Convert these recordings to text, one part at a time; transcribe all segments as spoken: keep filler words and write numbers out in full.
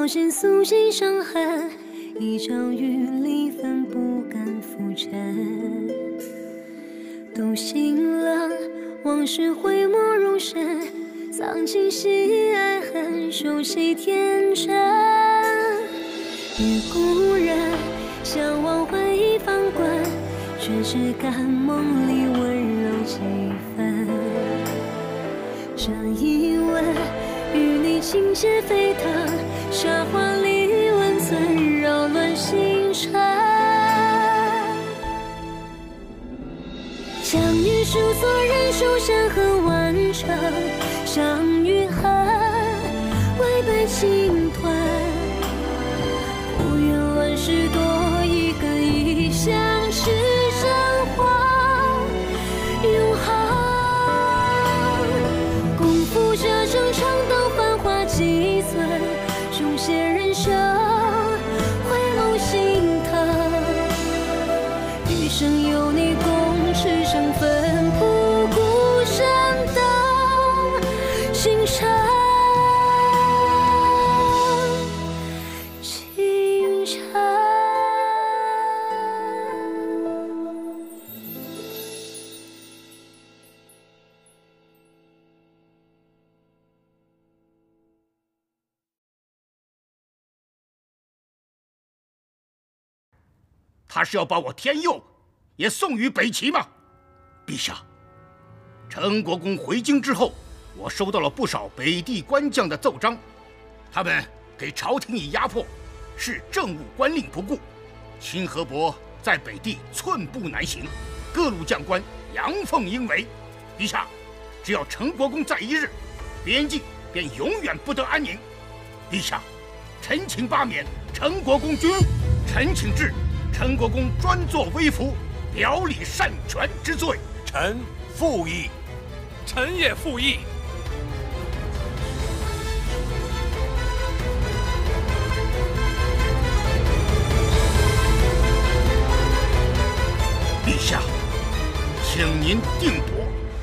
小心素心伤痕，一朝雨离分，不敢浮沉。都醒了，往事讳莫如深，藏清晰爱恨，手起天真。与故人相望回忆翻滚，却只感梦里温柔几分。这一吻与你情节沸腾，沙华里温存，扰乱星辰。相遇数错，人数山河完成，伤与恨，违背情团。不愿乱世多一个异乡，是真话永恒。共赴这征程，等繁华几寸，书写人生，回眸心疼。余生有你共驰骋，奋不顾身等星辰。 他是要把我天佑也送于北齐吗？陛下，陈国公回京之后，我收到了不少北地官将的奏章，他们给朝廷以压迫，视政务官令不顾，清河伯在北地寸步难行，各路将官阳奉阴违。陛下，只要陈国公在一日，边境便永远不得安宁。陛下，臣请罢免陈国公军务，臣请治陈国公专作威服，表里擅权之罪。 臣附议。 臣也附议。 陛下，请您定夺。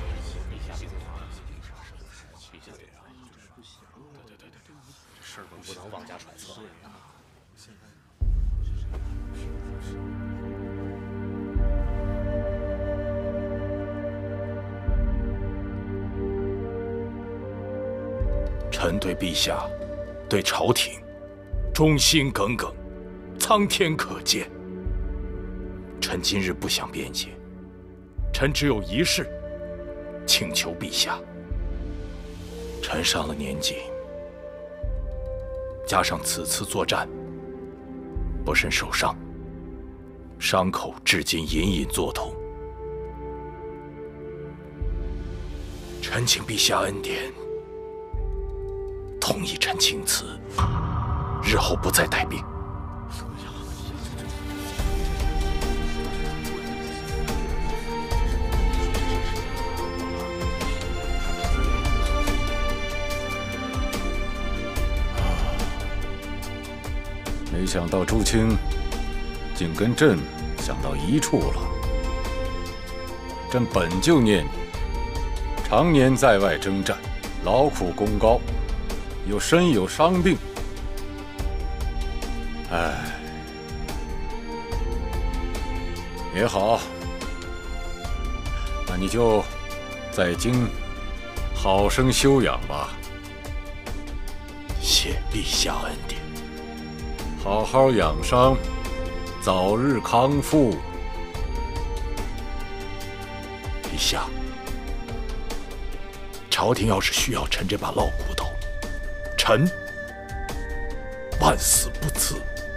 事儿不能妄加揣测。 臣对陛下，对朝廷，忠心耿耿，苍天可见。臣今日不想辩解，臣只有一事，请求陛下。臣上了年纪，加上此次作战不慎受伤，伤口至今隐隐作痛。臣请陛下恩典，同意臣请辞，日后不再带兵。 没想到朱清竟跟朕想到一处了。朕本就念你，常年在外征战，劳苦功高，又身有伤病，唉，也好，那你就在京好生休养吧。 谢陛下恩典。 好好养伤，早日康复。 陛下，朝廷要是需要臣这把老骨头，臣万死不辞。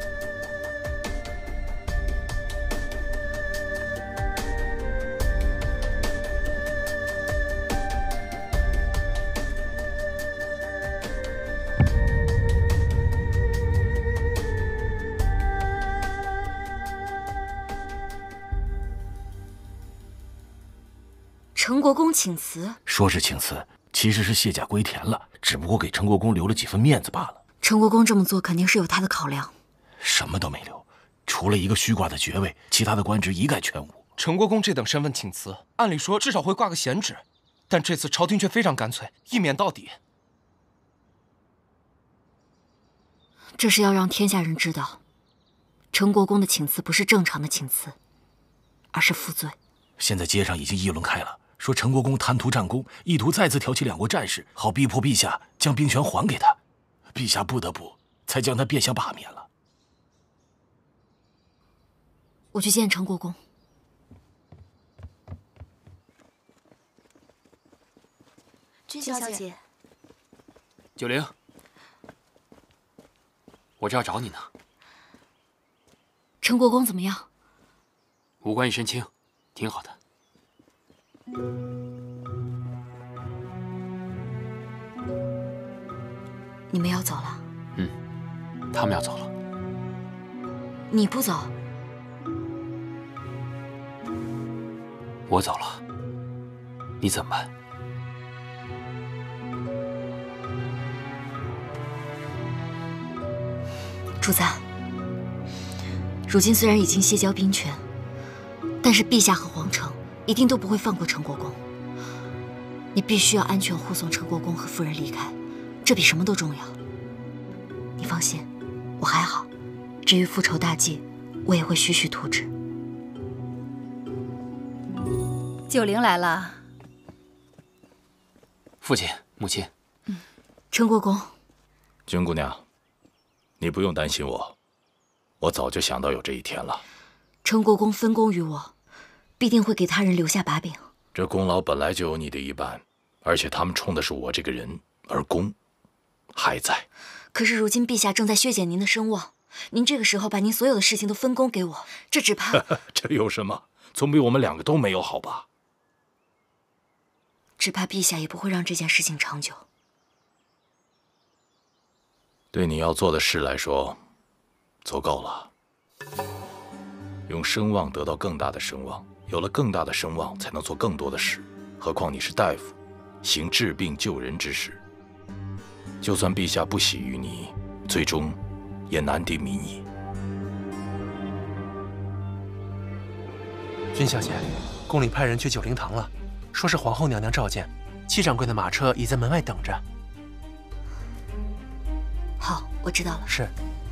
陈国公请辞， 说是请辞，其实是卸甲归田了，只不过给陈国公留了几分面子罢了。 陈国公这么做肯定是有他的考量。 什么都没留，除了一个虚挂的爵位，其他的官职一概全无。 陈国公这等身份请辞，按理说至少会挂个闲职，但这次朝廷却非常干脆，一免到底。 这是要让天下人知道，陈国公的请辞不是正常的请辞，而是负罪。 现在街上已经议论开了，说陈国公贪图战功，意图再次挑起两国战事，好逼迫陛下将兵权还给他。陛下不得不才将他变相罢免了。 我去见陈国公。君小姐， 九龄，我这要找你呢。 陈国公怎么样？ 五官一身轻，挺好的。 你们要走了？ 嗯，他们要走了。 你不走？ 我走了，你怎么办？ 主子，如今虽然已经卸交兵权，但是陛下和皇城一定都不会放过陈国公。你必须要安全护送陈国公和夫人离开，这比什么都重要。你放心，我还好。至于复仇大计，我也会徐徐图之。 九龄来了。 父亲、母亲。 嗯，陈国公。 君姑娘，你不用担心我，我早就想到有这一天了。 陈国公分功于我，必定会给他人留下把柄。 这功劳本来就有你的一半，而且他们冲的是我这个人，而功还在。 可是如今陛下正在削减您的声望，您这个时候把您所有的事情都分功给我，这只怕…… 这有什么？总比我们两个都没有好吧？ 只怕陛下也不会让这件事情长久。 对你要做的事来说，足够了。用声望得到更大的声望，有了更大的声望，才能做更多的事。何况你是大夫，行治病救人之事。就算陛下不喜于你，最终也难敌民意。 君小姐，宫里派人去九灵堂了，说是皇后娘娘召见，戚掌柜的马车已在门外等着。 好，我知道了。 是。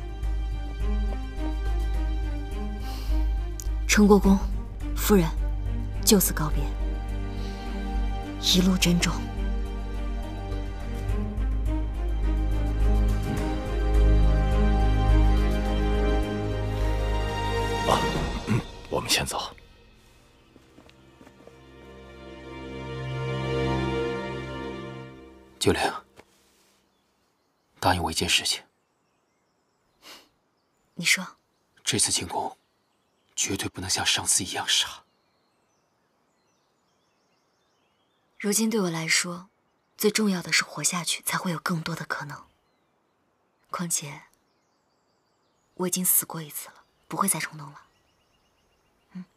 陈国公，夫人，就此告别，一路珍重。 啊，嗯，我们先走。 九龄，答应我一件事情。 你说。 这次进宫，绝对不能像上次一样傻。 如今对我来说，最重要的是活下去，才会有更多的可能。况且，我已经死过一次了，不会再冲动了。嗯。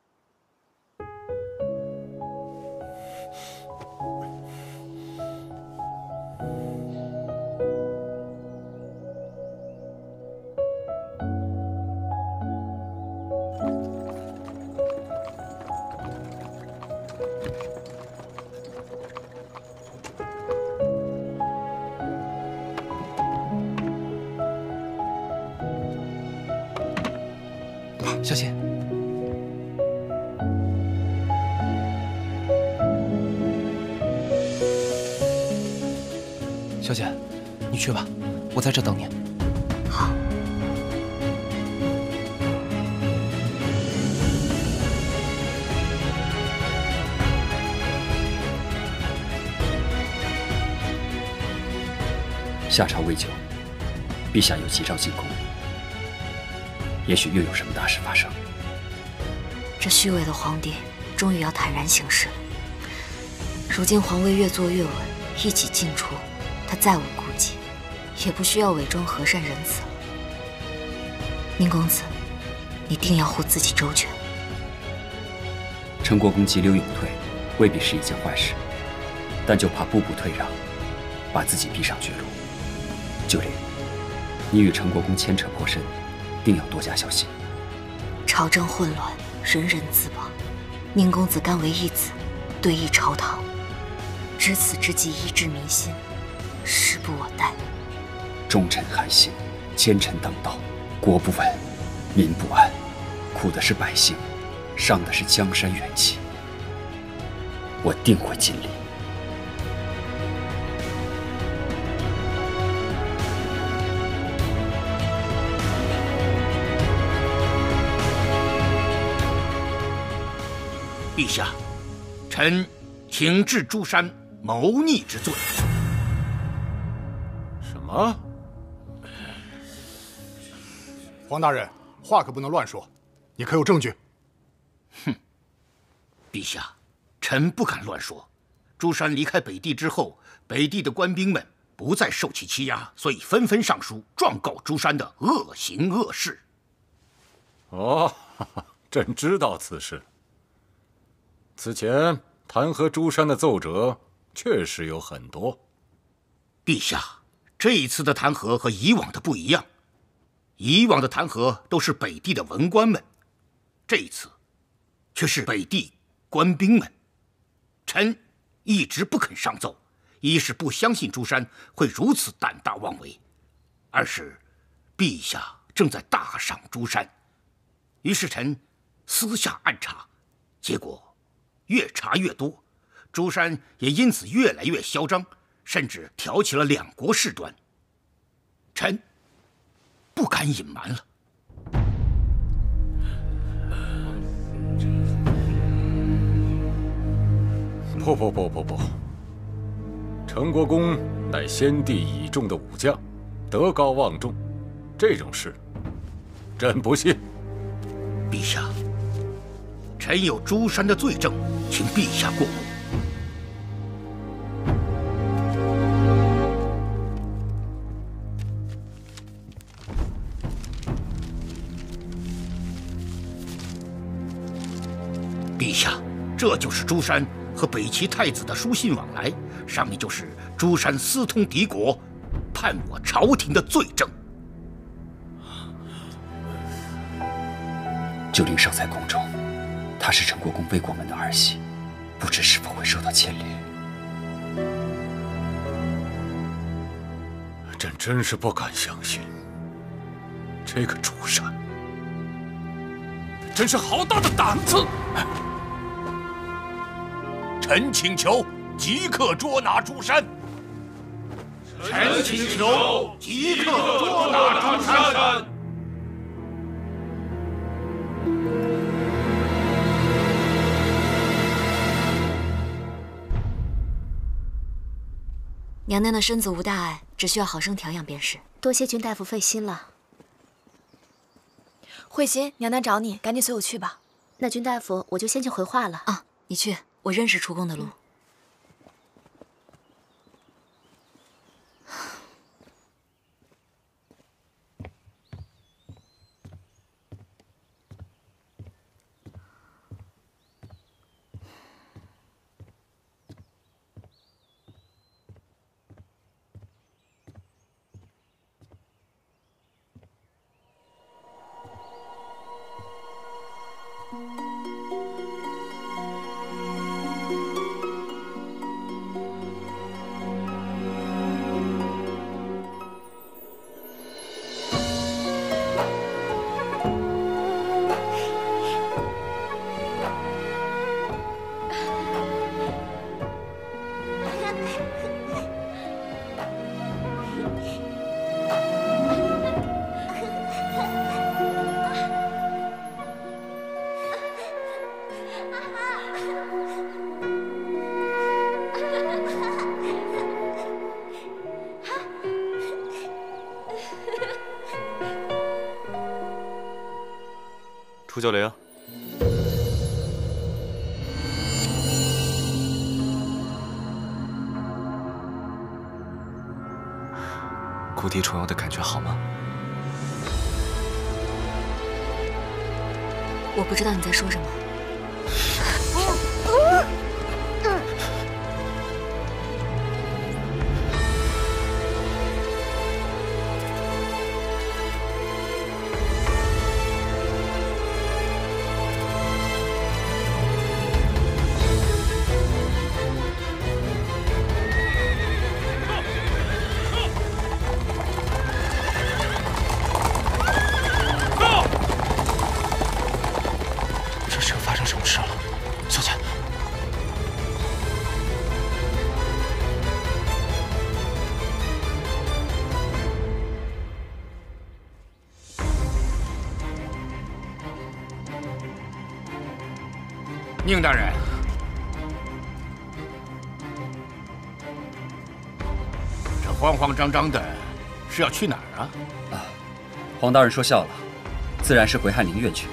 小姐，小姐，你去吧，我在这等你。 好。 夏朝未久，陛下又急召进宫。也许又有什么大事发生。 这虚伪的皇帝终于要坦然行事了。如今皇位越坐越稳，一己进出，他再无顾忌，也不需要伪装和善仁慈了。宁公子，你定要护自己周全。 陈国公急流勇退，未必是一件坏事，但就怕步步退让，把自己逼上绝路。九龄，你与陈国公牵扯颇深。定要多加小心。 朝政混乱，人人自保。宁公子甘为义子，对义朝堂，知此之计，医治民心，时不我待。 忠臣爱信， 奸臣当道，国不稳，民不安，苦的是百姓，伤的是江山元气。我定会尽力。 陛下，臣请治朱山谋逆之罪。 什么？ 黄大人，话可不能乱说，你可有证据？ 哼，陛下，臣不敢乱说。朱山离开北地之后，北地的官兵们不再受其欺压，所以纷纷上书状告朱山的恶行恶事。 哦，朕知道此事。此前弹劾朱山的奏折确实有很多。 陛下，这一次的弹劾和以往的不一样，以往的弹劾都是北地的文官们，这一次却是北地官兵们。臣一直不肯上奏，一是不相信朱山会如此胆大妄为，二是陛下正在大赏朱山，于是臣私下暗查，结果越查越多，朱山也因此越来越嚣张，甚至挑起了两国事端。臣不敢隐瞒了。 不不不不不，陈国公乃先帝倚重的武将，德高望重，这种事，朕不信。 陛下，臣有朱山的罪证，请陛下过目。陛下，这就是朱山和北齐太子的书信往来，上面就是朱山私通敌国，叛我朝廷的罪证。 九龄尚在宫中，她是陈国公魏国门的儿媳，不知是否会受到牵连。 朕真是不敢相信，这个朱山真是好大的胆子！ 臣请求即刻捉拿朱山。 臣请求即刻捉拿朱山。 娘娘的身子无大碍，只需要好生调养便是。 多谢君大夫费心了。慧心，娘娘找你，赶紧随我去吧。那君大夫，我就先去回话了。 啊，你去，我认识出宫的路。 楚九龄， 故地重游的感觉好吗？ 我不知道你在说什么。 宁大人，这慌慌张张的，是要去哪儿啊？ 啊，黄大人说笑了，自然是回翰林院去。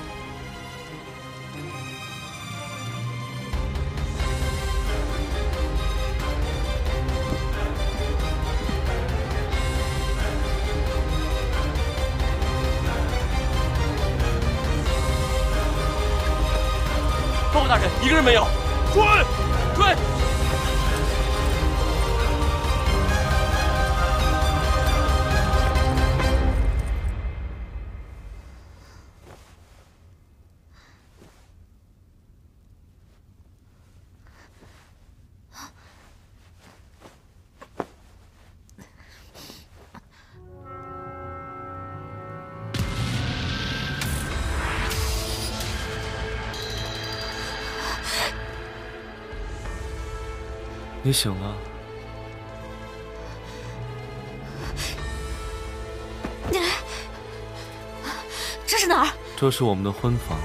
大人一个人没有，追追！ 你醒了。 这是哪儿？ 这是我们的婚房。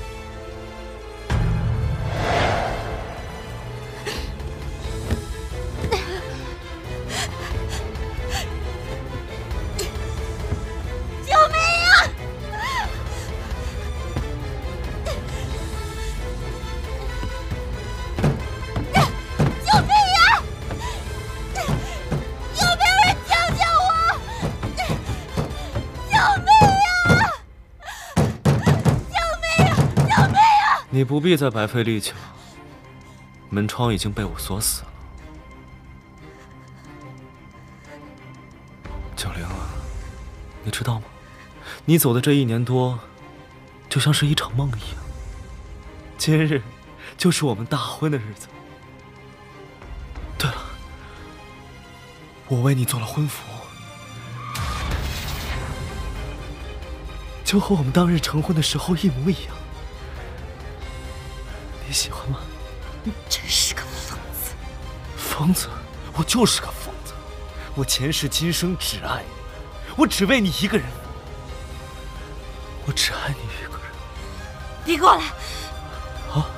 救命啊！ 你不必再白费力气了，门窗已经被我锁死了。九灵啊，你知道吗？你走的这一年多，就像是一场梦一样。今日就是我们大婚的日子。对了，我为你做了婚服，就和我们当日成婚的时候一模一样。 你喜欢吗？ 你真是个疯子！ 疯子，我就是个疯子。我前世今生只爱你，我只为你一个人，我只爱你一个人。 你过来！ 啊！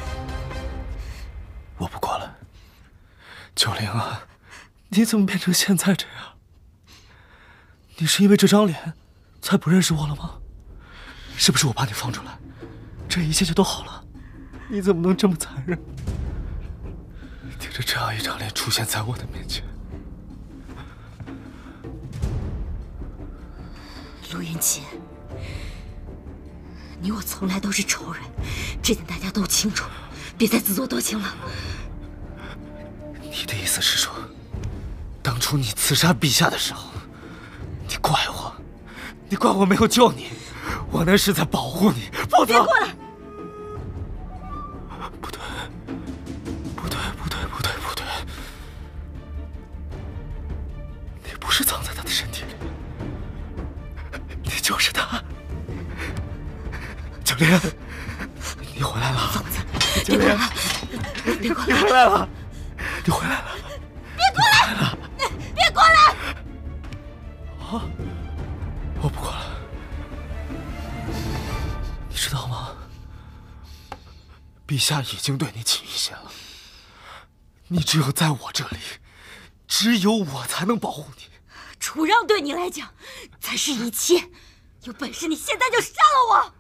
我不过来。九灵啊，你怎么变成现在这样？你是因为这张脸才不认识我了吗？是不是我把你放出来，这一切就都好了？ 你怎么能这么残忍？顶着这样一张脸出现在我的面前， 陆云锦，你我从来都是仇人，这点大家都清楚，别再自作多情了。 你的意思是说，当初你刺杀陛下的时候，你怪我，你怪我没有救你，我那是在保护你，否则…… 别过来！ 不是藏在他的身体里，你就是他。九灵，你回来了！ 疯子，别过来！别过来！ 你回来了！你回来了！ 别过来！别过来！ 啊！我不过来。你知道吗？陛下已经对你起疑心了。你只有在我这里，只有我才能保护你。 楚让对你来讲才是一切，有本事你现在就杀了我！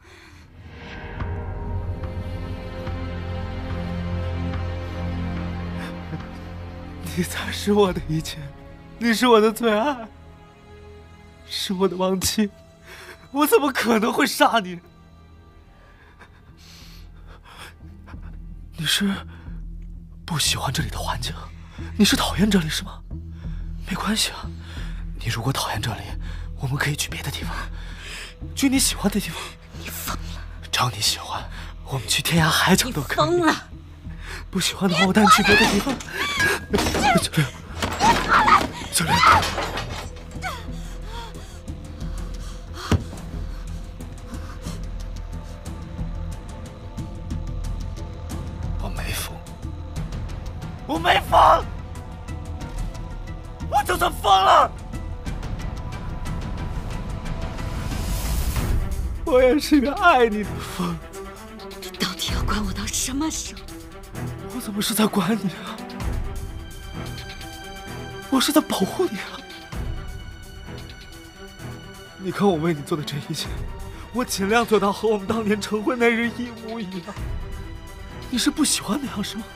你才是我的一切，你是我的最爱，是我的亡妻，我怎么可能会杀你？你是不喜欢这里的环境，你是讨厌这里是吗？没关系啊。 你如果讨厌这里，我们可以去别的地方，去你喜欢的地方。 你疯了！ 只要你喜欢，我们去天涯海角都可以。 疯了！ 不喜欢的话，我带你去别的地方。九灵，九灵，我没疯，我没疯，我就算疯了。 我也是个爱你的疯子。 你到底要管我到什么时候？ 我怎么是在管你啊？我是在保护你啊！你看我为你做的这一切，我尽量做到和我们当年成婚那日一模一样。你是不喜欢那样是吗？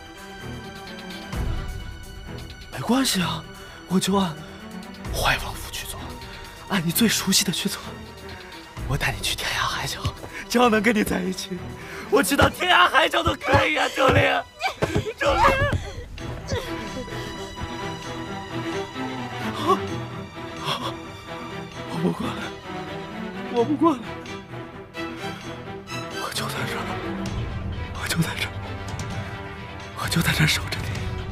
没关系啊，我就按坏王府去做，按你最熟悉的去做。我带你去天涯海角，只要能跟你在一起，我去到天涯海角都可以啊，周玲，周玲。好，好，我不管了，我不管了，我就在这儿，我就在这儿，我就在这儿守着你。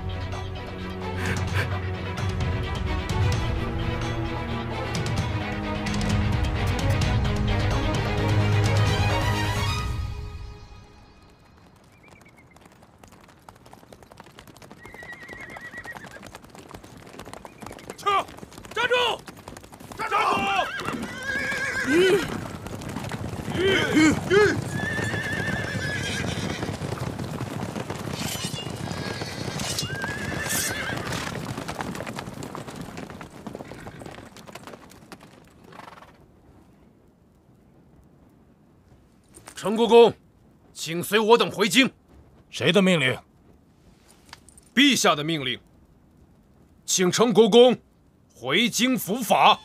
陈国公，请随我等回京。 谁的命令？ 陛下的命令。请陈国公回京伏法。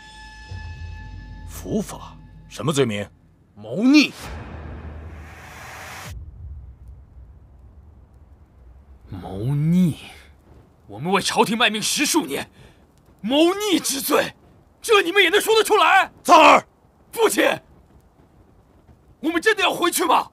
伏法？什么罪名？ 谋逆。谋逆？我们为朝廷卖命十数年，谋逆之罪，这你们也能说得出来？ 臧儿， 父亲。我们真的要回去吗？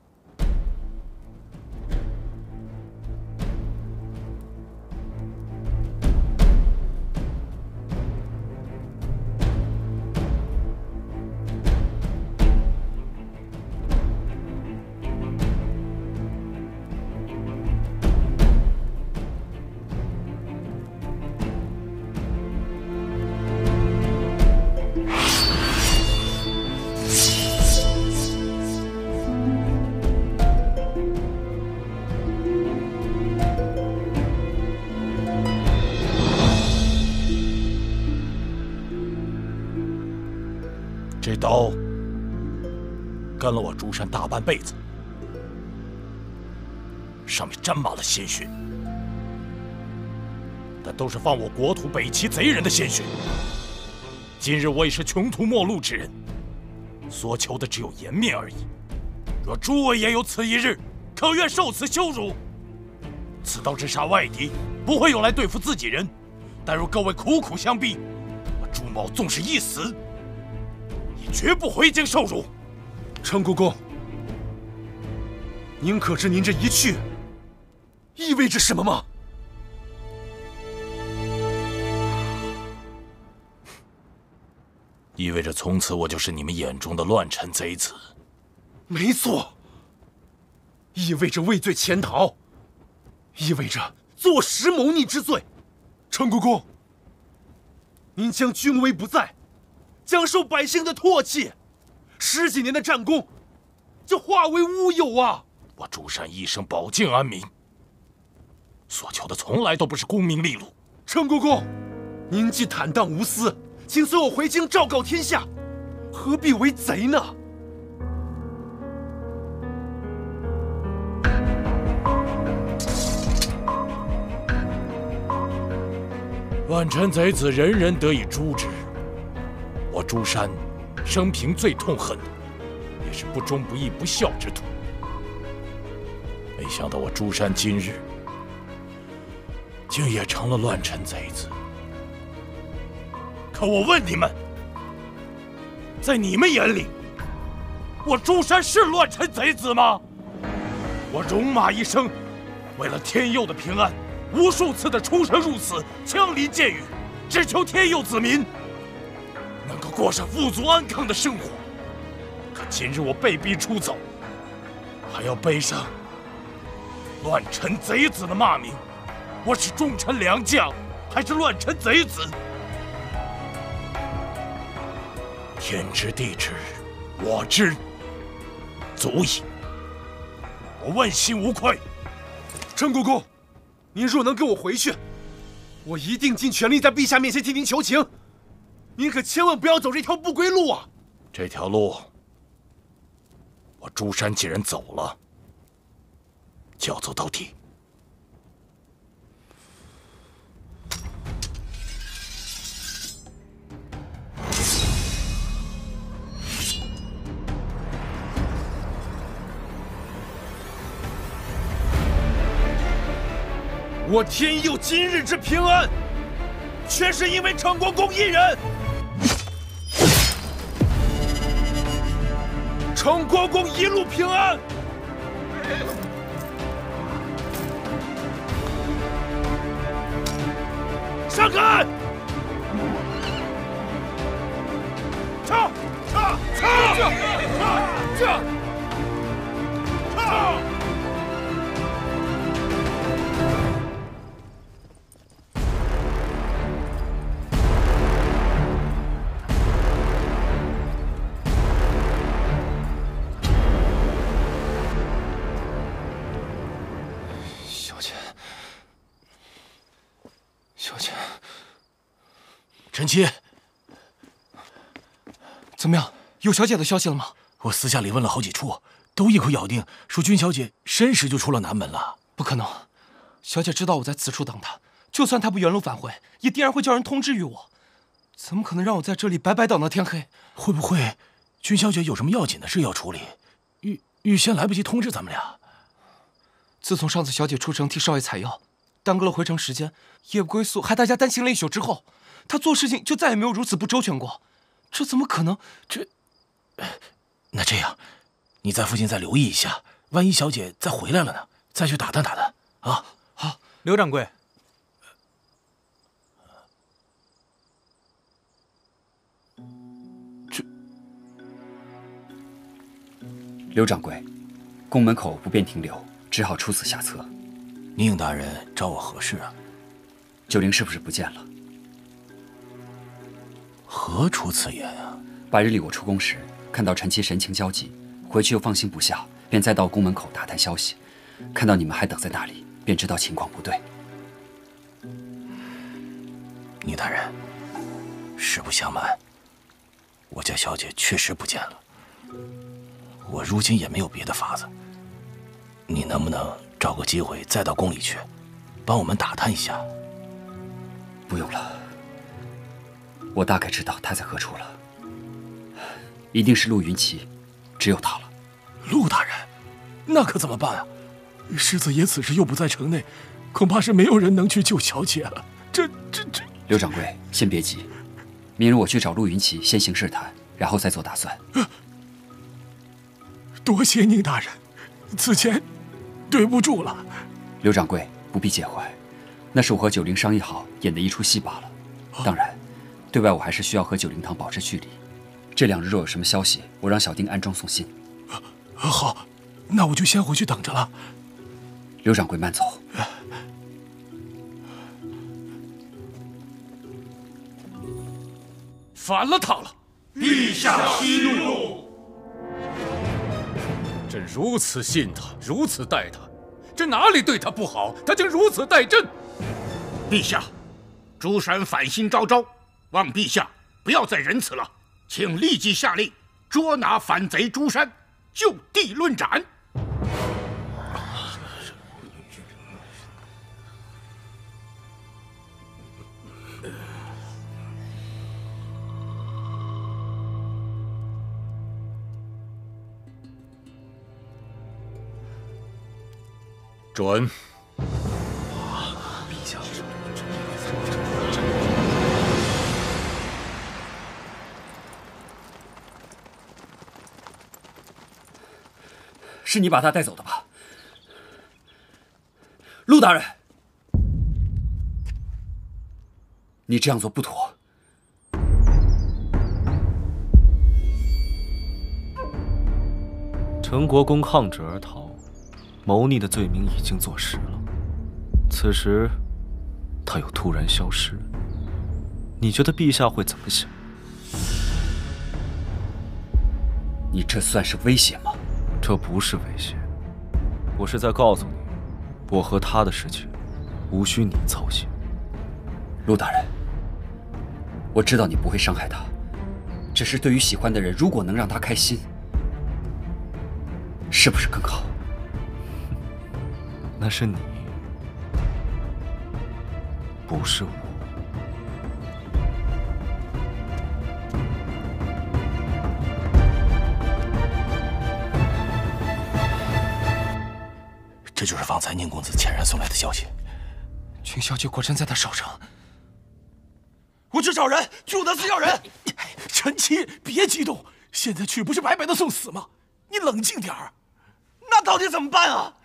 这刀跟了我朱山大半辈子，上面沾满了鲜血，但都是放我国土北齐贼人的鲜血。今日我已是穷途末路之人，所求的只有颜面而已。若诸位也有此一日，可愿受此羞辱？此刀之杀外敌，不会用来对付自己人，但若各位苦苦相逼，我朱某纵使一死，绝不回京受辱。 陈国公，您可知您这一去，意味着什么吗？ 意味着从此我就是你们眼中的乱臣贼子。 没错，意味着畏罪潜逃，意味着坐实谋逆之罪。陈国公，您将军威不在，将受百姓的唾弃，十几年的战功就化为乌有啊！ 我朱山一生保境安民，所求的从来都不是功名利禄。 陈国公，您既坦荡无私，请随我回京昭告天下，何必为贼呢？ 乱臣贼子，人人得以诛之。我朱山生平最痛恨的，也是不忠不义不孝之徒。没想到我朱山今日竟也成了乱臣贼子。可我问你们，在你们眼里，我朱山是乱臣贼子吗？我戎马一生，为了天佑的平安，无数次的出生入死，枪林箭雨，只求天佑子民能够过上富足安康的生活。可今日我被逼出走，还要背上乱臣贼子的骂名，我是忠臣良将，还是乱臣贼子？天知地知，我知，足矣。 我问心无愧。 陈国公，您若能跟我回去，我一定尽全力在陛下面前替您求情。您可千万不要走这条不归路啊！ 这条路，我朱山既然走了，就要走到底。 我天佑今日之平安，全是因为陈国公一人。陈国公一路平安。上岸！撤！撤！撤！撤！撤！撤！ 臣妻， 怎么样？有小姐的消息了吗？ 我私下里问了好几处，都一口咬定说君小姐申时就出了南门了。 不可能，小姐知道我在此处等她，就算她不原路返回，也必然会叫人通知于我。怎么可能让我在这里白白等到天黑？ 会不会君小姐有什么要紧的事要处理，预预先来不及通知咱们俩？ 自从上次小姐出城替少爷采药，耽搁了回城时间，夜不归宿，害大家担心了一宿之后，她做事情就再也没有如此不周全过。这怎么可能？这…… 那这样，你在附近再留意一下，万一小姐再回来了呢，再去打探打探啊！ 好，刘掌柜。 这……刘掌柜，宫门口不便停留，只好出此下策。 宁大人找我何事啊？ 九灵是不是不见了？ 何出此言啊？ 白日里我出宫时，看到臣妾神情焦急，回去又放心不下，便再到宫门口打探消息。看到你们还等在那里，便知道情况不对。 宁大人，实不相瞒，我家小姐确实不见了。我如今也没有别的法子，你能不能找个机会再到宫里去，帮我们打探一下？ 不用了。我大概知道他在何处了，一定是陆云奇，只有他了。 陆大人，那可怎么办啊？世子爷此时又不在城内，恐怕是没有人能去救小姐了。这、这、这…… 刘掌柜，先别急，明日我去找陆云奇，先行试探，然后再做打算。 多谢宁大人，此前对不住了。 刘掌柜不必介怀，那是我和九灵商议好演的一出戏罢了。当然。对外我还是需要和九灵堂保持距离。这两日若有什么消息，我让小丁暗中送信。 好，那我就先回去等着了。 刘掌柜慢走。 反了他了！ 陛下息怒！ 朕如此信他，如此待他，朕哪里对他不好？他竟如此待朕！ 陛下，朱山反心昭昭。望陛下不要再仁慈了，请立即下令捉拿反贼朱山，就地论斩。 准。 陛下。 是你把他带走的吧，陆大人？你这样做不妥。 陈国公抗旨而逃，谋逆的罪名已经坐实了。此时他又突然消失，你觉得陛下会怎么想？ 你这算是威胁吗？ 这不是威胁， 我是在告诉你，我和他的事情，无需你操心。 陆大人，我知道你不会伤害他，只是对于喜欢的人，如果能让他开心，是不是更好？ 那是你，不是我。 这就是方才宁公子遣人送来的消息。 君小姐果真在他手上。我去找人，去武德寺要人。 臣妻，别激动，现在去不是白白的送死吗？你冷静点儿。 那到底怎么办啊？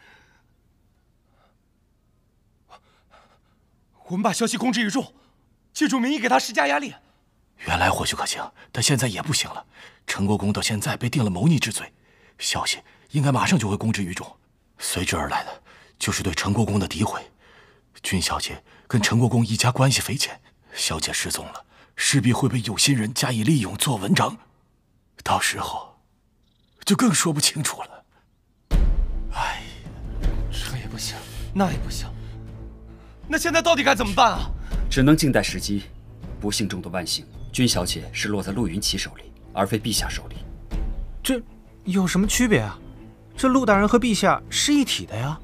我们把消息公之于众，借助民意给他施加压力。 原来或许可行，但现在也不行了。陈国公到现在被定了谋逆之罪，消息应该马上就会公之于众。随之而来的就是对陈国公的诋毁。君小姐跟陈国公一家关系匪浅，小姐失踪了，势必会被有心人加以利用做文章，到时候就更说不清楚了。哎， 这也不行，那也不行，那现在到底该怎么办啊？ 只能静待时机。不幸中的万幸，君小姐是落在陆云奇手里，而非陛下手里。 这有什么区别啊？这陆大人和陛下是一体的呀。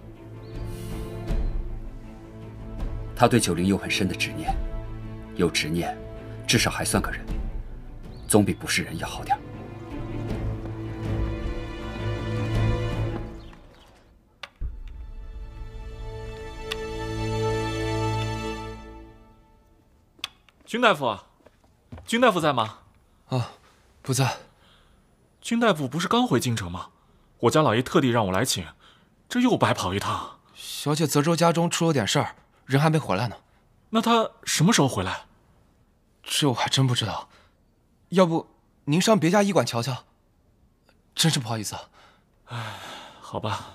他对九灵有很深的执念，有执念，至少还算个人，总比不是人要好点。 君大夫，君大夫在吗？ 啊，不在。 君大夫不是刚回京城吗？我家老爷特地让我来请，这又白跑一趟。 小姐泽州家中出了点事儿，人还没回来呢。 那她什么时候回来？ 这我还真不知道。要不您上别家医馆瞧瞧？真是不好意思啊。 唉，好吧。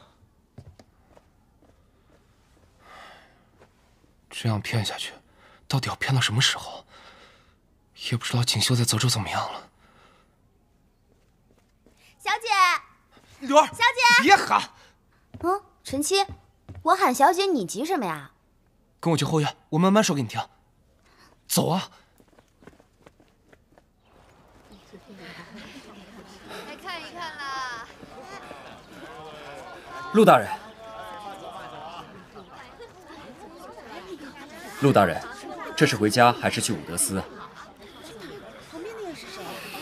这样骗下去，到底要骗到什么时候？也不知道锦绣在泽州怎么样了。 小姐， 柳儿， 小姐， 别喊。 嗯，晨曦，我喊小姐，你急什么呀？ 跟我去后院，我慢慢说给你听。走啊！ 来看一看啦。 陆大人，陆大人，这是回家还是去武德司啊？ 旁边那个是谁？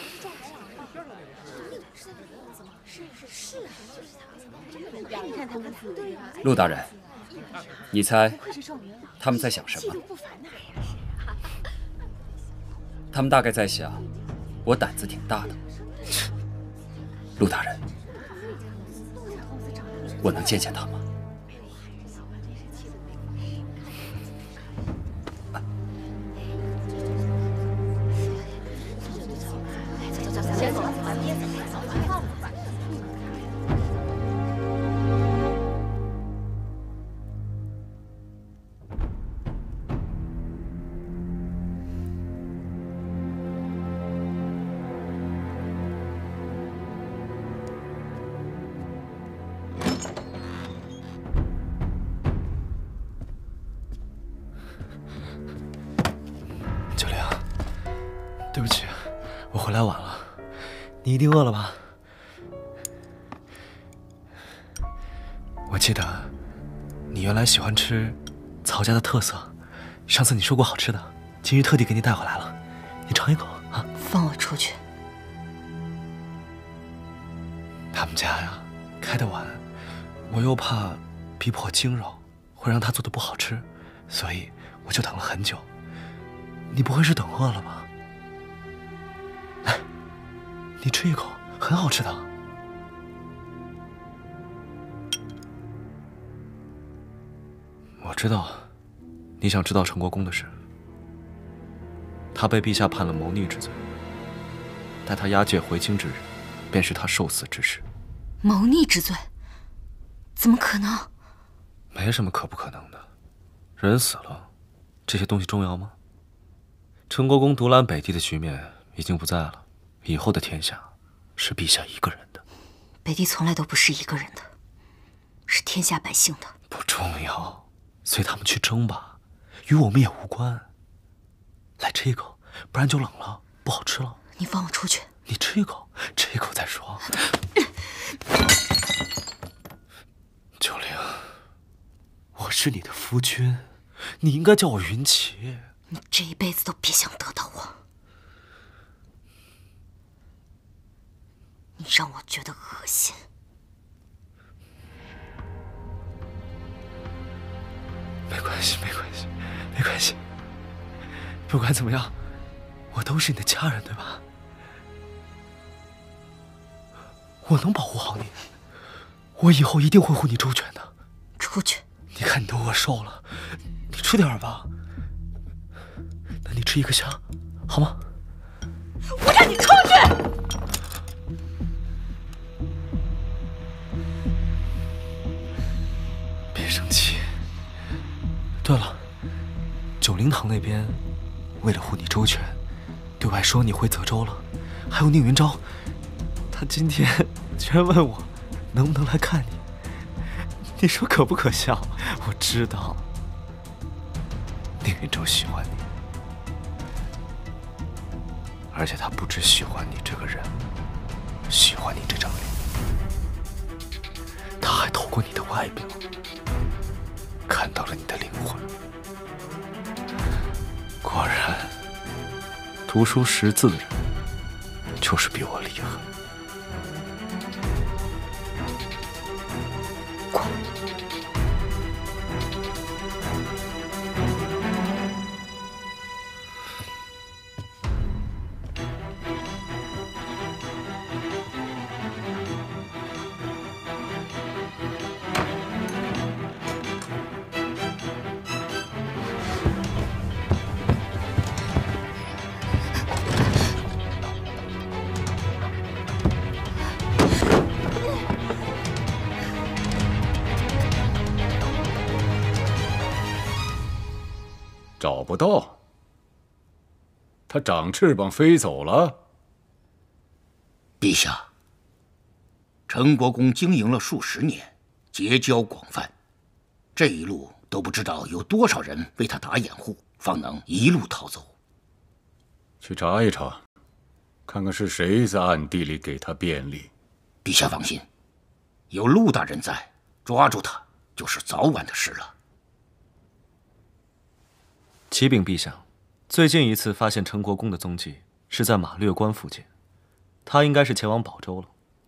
陆大人，你猜他们在想什么？他们大概在想，我胆子挺大的。陆大人，我能见见他吗？ 九灵，对不起，我回来晚了，你一定饿了吧？我记得你原来喜欢吃曹家的特色，上次你说过好吃的，今日特地给你带回来了，你尝一口啊！ 放我出去！ 他们家呀开得晚，我又怕逼迫惊扰会让他做的不好吃，所以我就等了很久。你不会是等饿了吧？来，你吃一口，很好吃的。我知道，你想知道陈国公的事。他被陛下判了谋逆之罪，待他押解回京之日，便是他受死之时。 谋逆之罪？怎么可能？ 没什么可不可能的，人死了，这些东西重要吗？陈国公独揽北地的局面已经不在了，以后的天下是陛下一个人的。 北地从来都不是一个人的。 是天下百姓的。 不重要，随他们去争吧，与我们也无关。来吃一口，不然就冷了，不好吃了。 你放我出去。 你吃一口，吃一口再说。九灵，我是你的夫君，你应该叫我云奇。 你这一辈子都别想得到我，你让我觉得恶心。 没关系，没关系，没关系。不管怎么样，我都是你的家人，对吧？我能保护好你，我以后一定会护你周全的。 出去！ 你看你都饿瘦了，你吃点吧。那你吃一个虾，好吗？ 我让你出去！ 别生气。对了，九灵堂那边为了护你周全，对外说你回泽州了。还有宁云昭，他今天居然问我能不能来看你，你说可不可笑？我知道宁云昭喜欢你，而且他不只喜欢你这个人，喜欢你这张脸，他还透过你的外表看到了你的灵魂。果然，读书识字的人就是比我厉害。滚！ 找不到，它长翅膀飞走了。 陛下，陈国公经营了数十年，结交广泛，这一路都不知道有多少人为他打掩护，方能一路逃走。 去查一查，看看是谁在暗地里给他便利。 陛下放心，有陆大人在，抓住他就是早晚的事了。 启禀陛下，最近一次发现陈国公的踪迹是在马略关附近，他应该是前往宝州了。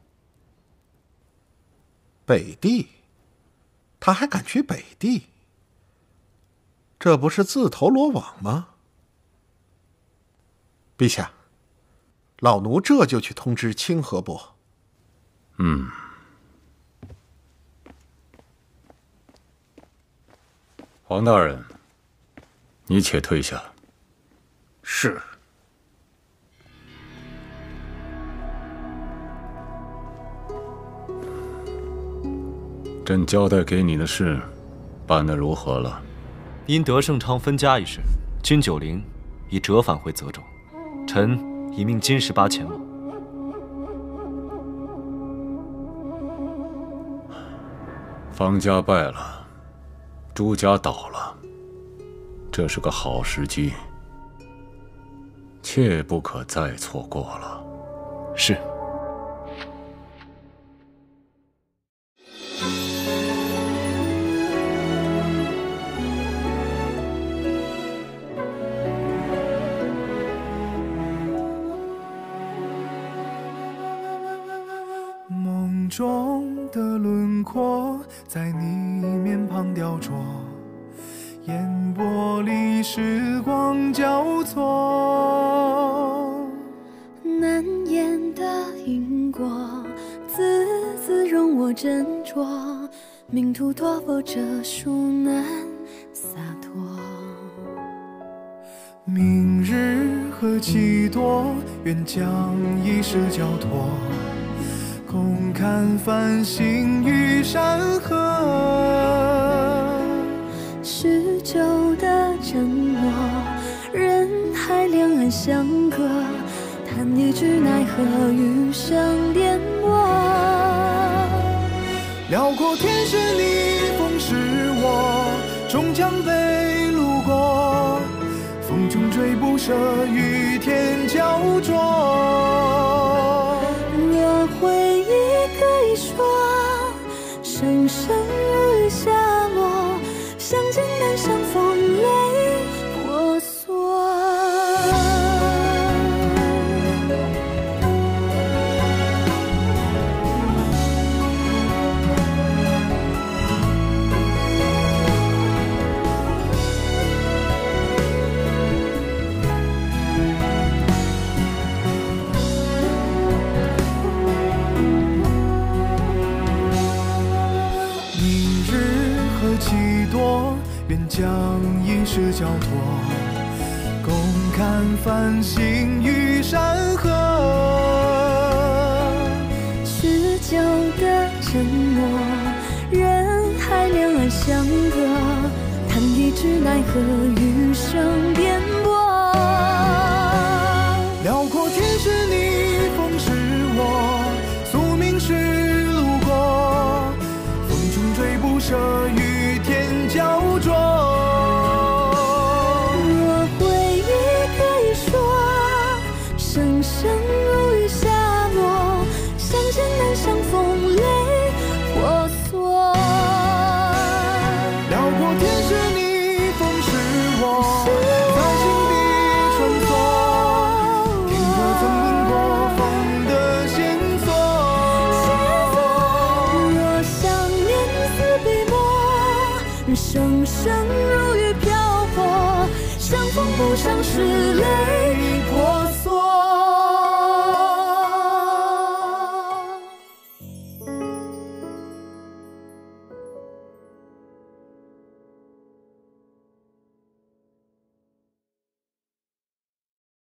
北地？他还敢去北地？这不是自投罗网吗？陛下，老奴这就去通知清河伯。 嗯。黄大人，你且退下。 是。 朕交代给你的事，办得如何了？ 因德胜昌分家一事，君九龄已折返回泽州，臣已命金十八前往。 方家败了，朱家倒了，这是个好时机，切不可再错过了。 是。 梦中的轮廓在你面庞雕琢，烟波里时光交错， 难言的因果，字字容我斟酌，命途多波折，孰难洒脱？ 明日何其多，愿将一世交托，空看繁星与山河。 许久的承诺，人海两岸相隔，叹一句奈何，余生颠簸。 辽阔天是你，风是我，终将被路过。风中追不舍，与天焦灼。 若回忆可以说，声声如雨下落，相见难相逢，泪婆娑。 愿将一世交托，共看繁星与山河。 持久的沉默，人海两岸相隔，叹一句奈何，余生颠簸。 辽阔天是你，风是我，宿命是路过，风中追不舍，与天焦灼。 若回忆可以说，声声如雨下落，相见难相逢，泪婆娑。 辽阔天是你，风是我，在心底穿梭，天各曾吻过风的线索。 若想念似笔墨，声声如雨漂泊，相逢不相识，泪